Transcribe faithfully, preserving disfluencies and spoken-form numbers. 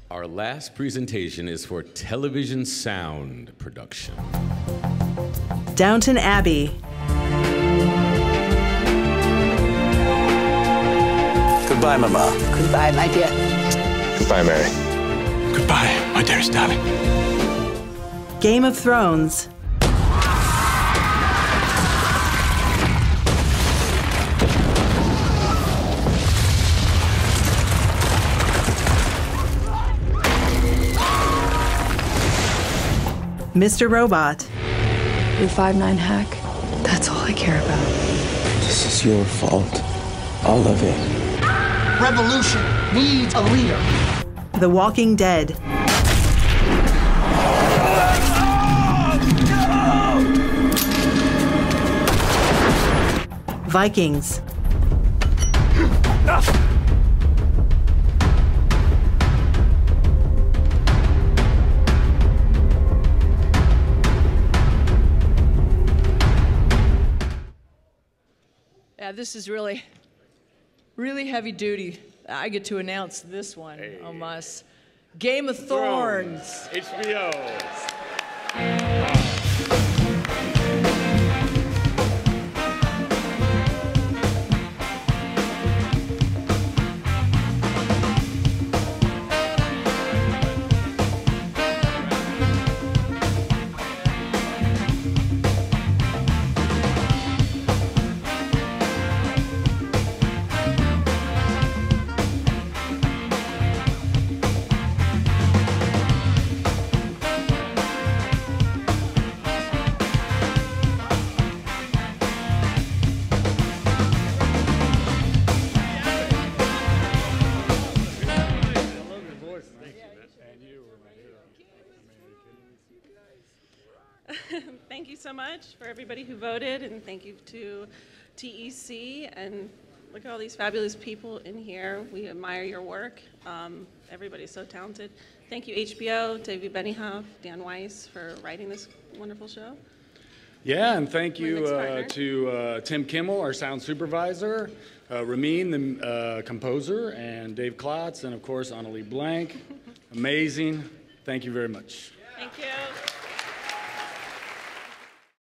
Our last presentation is for television sound production. Downton Abbey. Goodbye, Mama. Goodbye, my dear. Goodbye, Mary. Goodbye, my dearest darling. Game of Thrones. Mister Robot. You're five nine hack. That's all I care about. This is your fault. All of it. Revolution needs a leader. The Walking Dead. Vikings. Yeah, this is really, really heavy duty. I get to announce this one, hey. Om'Mas. Game of Thorns. H B O. Thank you so much for everybody who voted, and thank you to T E C, and look at all these fabulous people in here. We admire your work. Um, everybody's so talented. Thank you, H B O, David Benioff, Dan Weiss, for writing this wonderful show. Yeah, and thank you uh, to uh, Tim Kimmel, our sound supervisor, uh, Ramin, the uh, composer, and Dave Klotz, and of course, Annalie Blank. Amazing. Thank you very much.